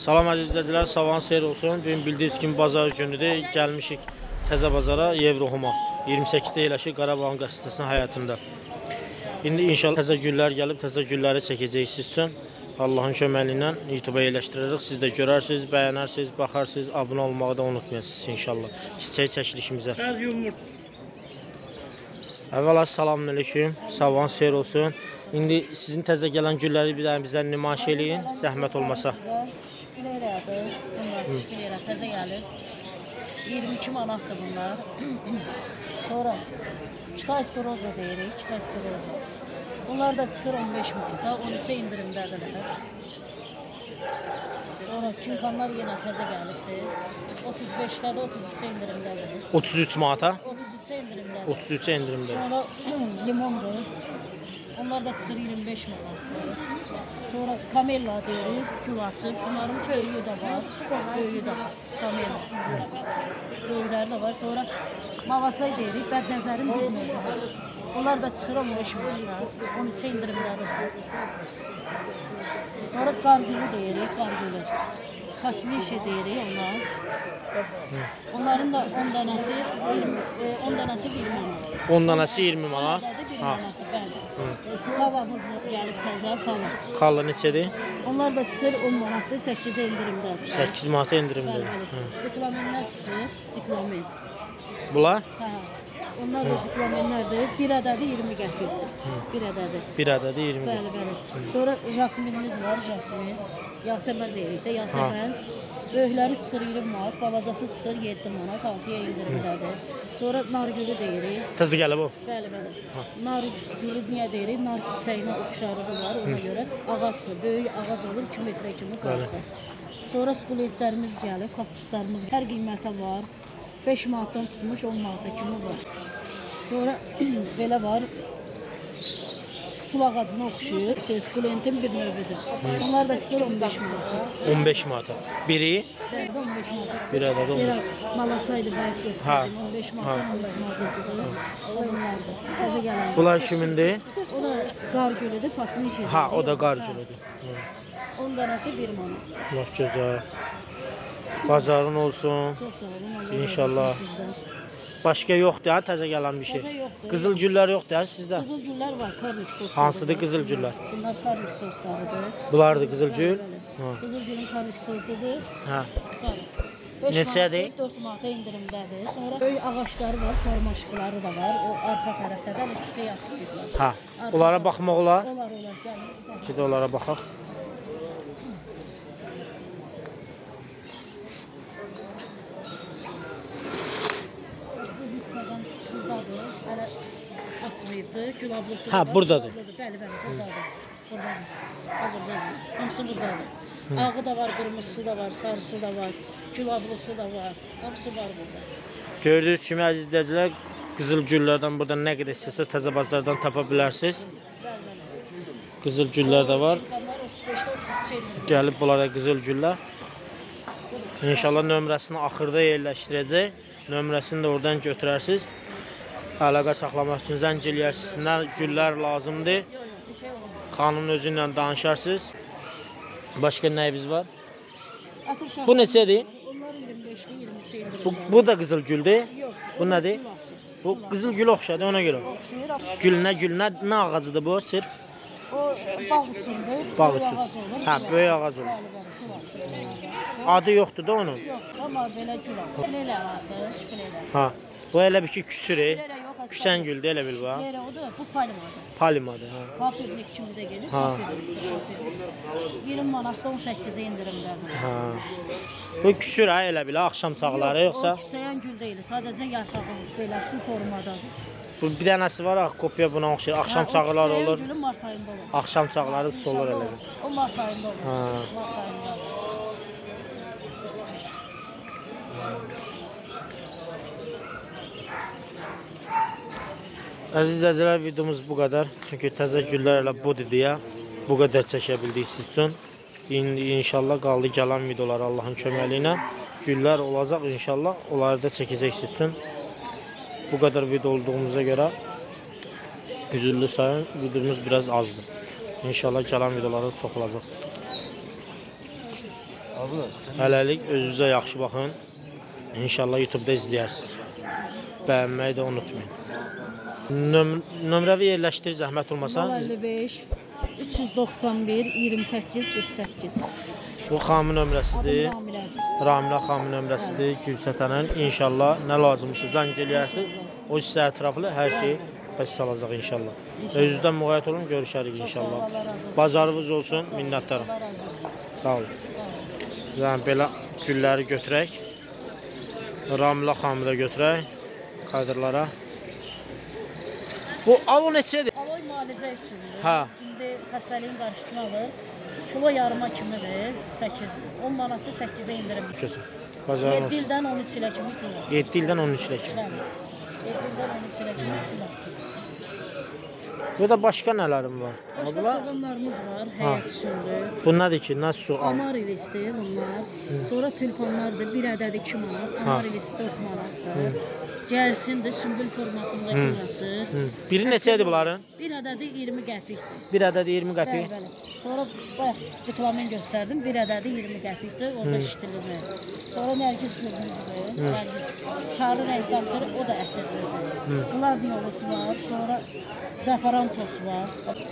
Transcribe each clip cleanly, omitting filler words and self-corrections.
Salam əziz izləyicilər, sabahınız xeyir olsun. Bugün bildiyiniz kimi bazar günüdür. Gəlmişik təzə bazara Yevrohuma. 28-də yerləşir Qarabağın qəsəbəsinin həyatında. İndi inşallah təzə güllər gəlib, təzə gülləri çəkəcəyik siz üçün. Allahın köməyi ilə YouTube-a yerləşdirərək siz də görərsiniz, bəyənərsiniz, baxarsınız, abunə olmağı da unutmayasınız inşallah. Çəkilişimizə. Əvvəla salamünaleyküm, sabahınız xeyir olsun. İndi sizin təzə gələn gülləri bizə nümayiş eləyin, zəhmət olmasa. Bunlar şükürlər, təzə gəlir. 22 manatdır bunlar. Sonra Kitaysko roza deyirik, Kitaysko roza. Bunlar da çıxır 15 manata, 13'e indirimdədirlər. Sonra çinkanlar yenə təzə gəlibdir. 35'də də 33'e indirimdədir. 33 manata? 33'e indirimdədir. 33'e indirimdədir. Sonra limondur. Onlar da çıxır 25 manatdır. Sonra kamella deyirik, gül açıb. Bunların böyüyü də var, böyüyü də var, kamella. Böyükləri də var. Sonra mavaçay deyirik, bədnəzərin bir növü var. Onlar da çıxır 15 manata, 13'e indirimləri var. Sonra qargülü deyirik, qargülü. Fasilişe deyirik onlar. Onların da 10 danası 1 manat. 10 danası 20 manat. 1 manatdır, bəli. Kavamız gəlib təzə, kava. Kalla neçədir? Onlar da çıxır 10 manatdır, 8'e indirimdədir. 8 manata indirimdədir. Ciklamenlər çıxır, ciklamen. Bunlar? Hə. Onlar da ciklamenlərdir. Bir ədədi 20 qəpikdir. Bir ədədi. Bir ədədi 20 qəpik. Bəli, bəli. Sonra jasminimiz var, jasmin. Yasəmən deyirik də, yasəmən. Böyükləri çıxır 20 manat, balacası çıxır 7 manat, 6'ya indirimdədir. Sonra nargülü deyirik. Təzə gəlib o? Bəli, bəli. Nargülü niyə deyirik? Nar çiçəyinə oxşarlığı var, ona görə ağaçdır. Böyük ağac olur, 2 metrə kimi qalxır. Sonra skulentlərimiz gəlib, kaktuslarımız hər qiymətə var. 5 manatdan tutmuş 10 manata kimi var. Sonra belə var. Pul ağacına oxşuyur. Skulentin bir növüdür. Onlar da çıxır 15 manata. 15 manata. Biri? Bəli, 15 manata çıxır. Bir ədədi 15. Malaçaydı, bəyək göstərdim. 15 manatdan 13 manata çıxır. O bunlardır. Təzə gələn. Bunlar kimindir? O da qargülüdür, pasını işedir. Ha, o da qargülüdür. 10 danası 1 manat. Allah gözəl. Bazarın olsun. Çox sağ olun. İnşallah. Başqa yoxdur ha, təzə gələn bir şey. Təzə yoxdur. Qızıl güllər yoxdur ha sizdə? Qızıl güllər var, karlik sortları. Hansıdır qızıl güllər? Bunlar karlik sortlarıdır. Bunlardır qızıl gül? Qızıl gülün karlik sortudur. Hə. Neçədir? 4 manata indirimdədir. Sonra böyük ağaçları var, sarmaşıqları da var. O arxa tərəfdə də çiçək açıb gedirlər. Hə. Onlara baxmaq olar? Olar, gəlin. Ki də onlara baxaq. Hələ açmayıbdı, gülablısı Ha, buradadır. Bəli, bəli, buradadır. Hamısı buradadır. Ağı da var, qırmızısı da var, sarısı da var, gülablısı da var. Hamısı var burada. Gördüyünüz kimi əziz izləyicilər, qızıl güllərdən burada nə qədər istəsəz təzə bazardan tapa bilərsiniz. Qızıl güllər də var. Gəlib bunlara qızıl güllər. İnşallah nömrəsini axırda yerləşdirəcək. Nömrəsini də oradan götürərsiniz. Əlaqə saxlamaq üçün zəng eləyərsiniz. Nə güllər lazımdır? Xanımın özü ilə danışarsınız. Başqa nəyimiz var? Bu neçədir? Onlar 25'li 23'e indirim. Bu da qızıl güldür. Yox. Bu nədir? Bu qızıl gül oxşadır ona görə. Gül nə ağacıdır bu sırf? O bağ üçündür. Bağ üçün. Hə, böyük ağac olur. Adı yoxdur da onun. Yox, amma belə gül ağacı. Şpilə vardı, şpilə. Ha. Bu elə bir ki küsür. Küsən güldür elə bil var. Nerə odur? Bu palimadır. Palimadır ha. Papirlik kimi də gelir. Ha. 20 manatda 18'e indirimdədir. Ha. Bu küsür ha elə bil axşam çağları yoxsa? O küsəyən gül deyil. Sadəcə yarpağı belə bu formadadır. Bu bir dənəsi var ha, kopya buna oxşayır. Axşam çağları olur. O küsəyən gülün mart ayında olur. Axşam çağları solur elə bil. O mart ayında olur. Ha. Mart ayında. Əziz izləyicilər, videomuz bu qədər. Çünki təzə güllər elə budur deyə bu qədər çəkə bildik siz üçün. İnşallah qaldı gələn videolar Allahın köməyi ilə. Güllər olacaq inşallah. Onları da çəkəcək siz üçün. Bu qədər video olduğumuza görə üzürlü sayın videomuz biraz azdır. İnşallah gələn videolarda çox olacaq. Hələlik özünüzə yaxşı baxın. İnşallah YouTube-da izləyərsiniz. Bəyənməyi də unutmayın. Nömrəvi yerləşdir, zəhmət olmasa. 55 391 28 48. Bu xanımın nömrəsidir. Adım Ramilədir. Ramilə xanımın nömrəsidir. Gülsətənin. İnşallah nə lazımsa zəng eləyərsiniz. O sizə ətraflı hər şey bəs salacaq inşallah. Özünüzdən müğayət olun, görüşərik inşallah. Bazarınız olsun, minnətdarım. Sağ olun. Yəni belə gülləri götürək. Ramilə xanımı da götürək. Kadrlara. Bu alo neçədir? Aloy müalicə üçündür. Hə. İndi xəstəliyin qarşısını alır. Kilo yarıma kimidir, çəkir. 10 manatda 8-ə indirim. Kesin. Bazarın 7 olsun. ildən 13 ilə kimi gül açır. 7 ildən 13 ilə kimi. Bəli. 7 ildən 13 ilə kimi gül açır. Burada başqa nələrim var? Başqa soğanlarımız var, həyat üçündür. Bu nədir ki? Nasıl su al? Amar ilisi bunlar. Sonra tülpanlardır. Bir ədədi 2 manat. Amar ilisi 4 manatdır. Gəlsin də sümbül formasında gül açır. Biri neçədir bunların? Bir ədədi 20 qəpikdir. Bir ədədi 20 qəpik. Bəli, bəli. Sonra bayaq ciklamen göstərdim. Bir ədədi 20 qəpikdir. Orada şişdirilmir. Sonra nərgiz gülümüzdür. Nərgiz sarı rəng qaçır, o da ətirlidir. Gladiolus var. Sonra zəfəran toz var.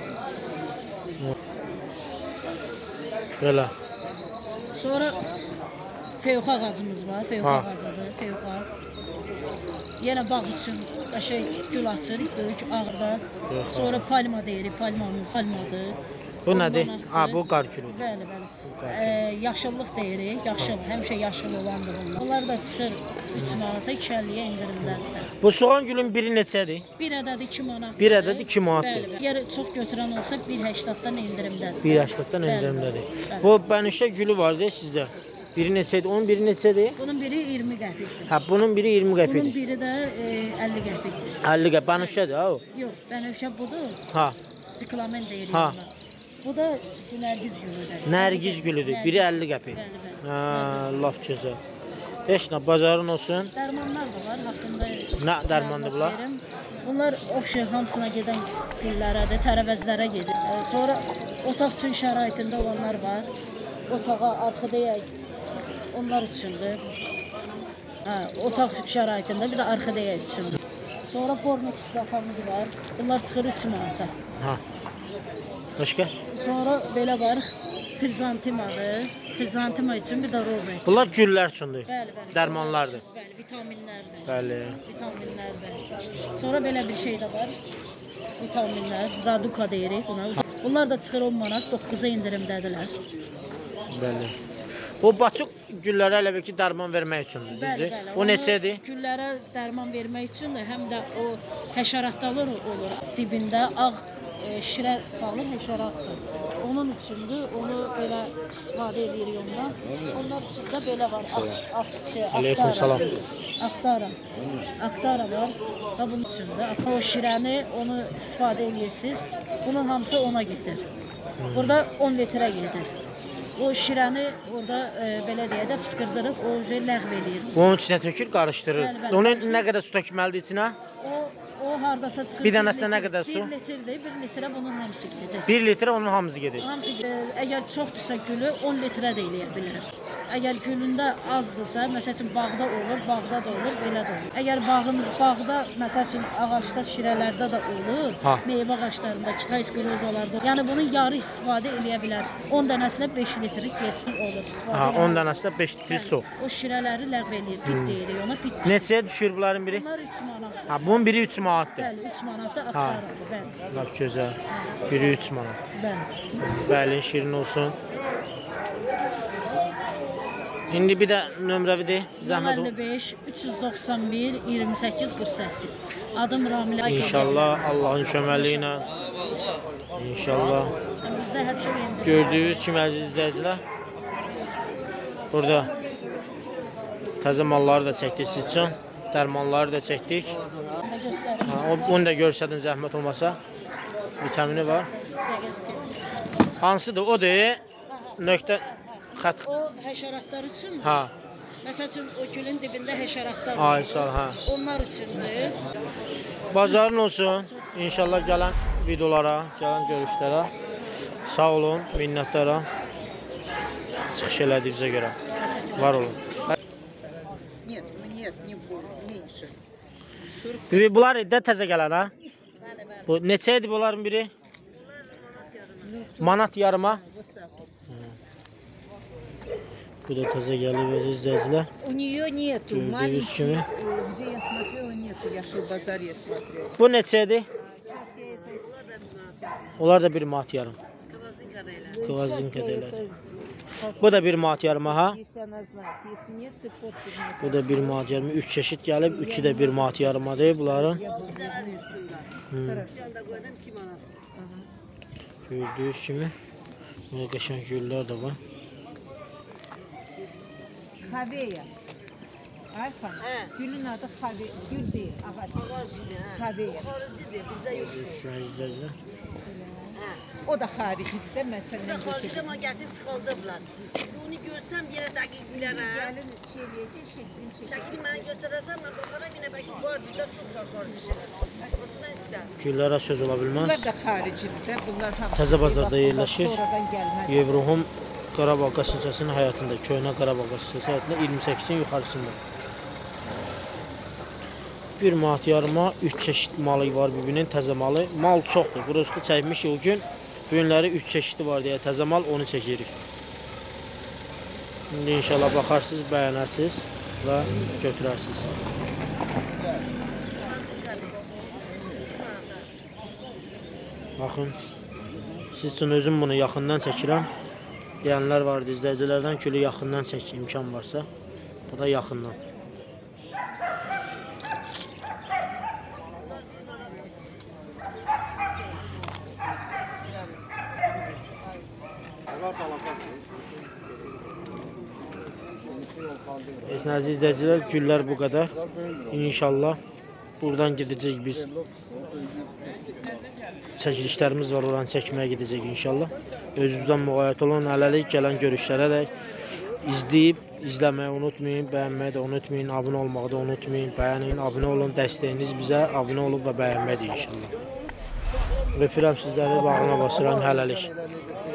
Belə. Sonra feyuxa ağacımız var. Feyuxa ağacıdır. Feyuxa. Yenə bağ üçün qəşəng gül açır, böyük ağırda. Sonra palma deyirik, palmamız palmadır. Bu nədir? Ha, bu qar gülüdür. Bəli, bəli. Yaşıllıq deyirik, yaşıl, həmişə yaşıl olandır bunlar. Bunlar da çıxır 3 manata, 2.50-yə indirimlərdir. Bu soğan gülün biri neçədir? Bir ədədi 2 manat. Bir ədəd 2 manatdır. Bəli, əgər çox götürən olsa 1.80-dan indirimdədir. 1.80-dan indirimdədir. Bu bənövşə gülü var deyə sizdə. Biri neçədir? Onun biri neçədir? Bunun biri 20 qəpikdir. Hə, bunun biri 20 Bunun qəpikdir. biri də 50 qəpikdir. 50 qəpik. Bənövşədir ha o. Yox, bənövşə budur. Ha. Ciklamen deyirik Ha. buna. Bu da nərgiz gülüdür. Nərgiz gülüdür. Biri 50 qəpik. Bəli, bəli. Ha, lap gözəl. Heç nə, bazarın olsun. Dərmanlar da var, haqqında. Nə dərmandır bunlar? verim. Bunlar oxşar hamısına gedən güllərədir, tərəvəzlərə gedir. Sonra otaq üçün şəraitində olanlar var. Otağa orxideya onlar üçündür. Hə, otaq şəraitində bir də orxideya üçündür. Sonra pornik istafamız var. Bunlar çıxır 3 manata. Ha. Başqa? Sonra belə var, krizantimadır. Krizantima üçün bir də roza üçün. Bunlar güllər üçündür. Bəli, bəli. Dərmanlardır. Bəli, vitaminlərdir. Bəli. Vitaminlərdir. Sonra belə bir şey də var. Vitaminlər, Zaduka deyirik buna. Bunlar da çıxır 10 manat, 9-a indirimdədirlər. Bəli. O baçıq güllərə elə bil ki, dərman vermək üçündür, Bəli, düzdür? bəli. O neçədir? Güllərə dərman vermək üçün də həm də o həşəratlar olur. Dibində ağ şirə salır, həşəratdır. Onun üçündür, onu belə istifadə edirik ondan. Onlar üçün də belə var. Aleyküm salam. Aktara var. Və bunun üçündür. O şirəni onu istifadə edirsiniz. Bunun hamısı ona gedir. Burada 10 litrə gedir. O şirəni orada belə deyə də fıskırdırıb o ləğv eləyir. Bunun içinə tökür, qarışdırır. Bəli, bəli. Onun nə qədər su tökməlidir içinə? O hardasa çıxır. Bir dənəsinə nə qədər su? 1 litrdir, 1 litrə bunun hamısı gedir. 1 litrə onun hamısı gedir. Hamısı əgər çoxdursa gülü 10 litrə də eləyə bilər. Əgər gülündə azdırsa, məsəl üçün bağda olur, bağda da olur, belə də olur. Əgər bağda məsəl üçün ağacda, şirələrdə də olur, meyvə ağaclarında, kitaysklerozalarda, yəni bunun yarı istifadə eləyə bilər. 10 dənəsinə 5 litrik olur istifadə. Ha, 10 dənəsinə 5 litr su. O şirələri ləğv eləyir, pit deyirik ona, pit. Neçəyə düşür bunların biri? Bunlar 3 manat. Ha, bunun biri 3 manatdır. Bəli, 3 manatda axtarır, bəli. Lap gözəl. Biri 3 manat. Bəli. Bəli, şirin olsun. İndi bir də nömrəvidir, zəhmət ol. 55 391 28 48. Adım Ramilə. İnşallah Allahın köməliyi ilə. İnşallah. Bizdə hər şey endirir. Gördüyünüz kimi əziz izləyicilər. Burada təzə malları da çəkdik siz üçün. Dərmanları da çəkdik. Onu da görsədin zəhmət olmasa. Vitamini var. Hansıdır? O deyil. Nöqtə xət. O həşəratlar üçün. Ha. Məsəl üçün o gülün dibində həşəratlar var. Ay sağ ol, hə. Onlar üçündür. Bazarın olsun. İnşallah gələn videolara, gələn görüşlərə. Sağ olun, minnətlərə. çıxış elədiyinizə görə. Var olun. Нет, нет, не больше, меньше. Bibi, bunlar də təzə gələn, ha? Bu neçə idi bunların biri? Manat yarıma. Bu da təzə gəlib izləyicilər. У нее нету, Gördüyünüz маленький, kimi. где я смотрела, нету, я шел в базаре смотрела. Bu neçə idi? Onlar da bir manat yarım. Kıvazinka deyirlər. Bu da bir manat yarıma, ha? Если она знает, если нет, ты подпись не Bu da bir manat yarıma. 3 çeşit gəlib, üçü də bir manat yarıma deyil bunların. Gördüyünüz kimi. Burada qəşəng güllər də var. Haveya. Alfa. Gülün adı Haveya. Gül değil, ağaç. Haveya. Şu an izləyicilər. O da haricide mesela. Xaricdə amma gətirib çıxaldıblar. Onu görsəm yenə dəqiq bilərəm. Gelin şeyleyecek, şeklini çek. Şəkili mənə göstərəsən, mən baxaram yenə bəlkə var, bizdə çox da xarici şeylər. Olsun mən istəyirəm. Güllərə söz ola bilməz. Bunlar da haricide. Bunlar hamısı. Təzə bazarda yerləşir. Sonradan gəlmez. Yevrohom Qarabağ Qasısasının həyatında, köhnə Qarabağ Qasısası həyatında 28-in yuxarısında. Bir manat yarıma 3 çeşit malı var bibinin, təzə malı. Mal çoxdur. Burası çəkmiş o gün. Bu günləri 3 çeşidi var deyə təzə mal, onu çəkirik. İndi inşallah baxarsınız, bəyənərsiniz və götürərsiniz. Baxın. Siz üçün özüm bunu yaxından çəkirəm. Deyənlər vardı izləyicilərdən ki, yaxından çək, imkan varsa. Bu da yaxından. Əziz izləyicilər, güllər bu qədər. İnşallah buradan gedəcək biz. Çəkilişlərimiz var, oranı çəkməyə gedəcək inşallah. Özünüzdən müğayət olun, hələlik gələn görüşlərə də izləməyi unutmayın, bəyənməyi də unutmayın, abunə olmağı da unutmayın, bəyənin, abunə olun, dəstəyiniz bizə abunə olub və bəyənmədir inşallah. Öpürəm sizləri, bağına basıram, hələlik.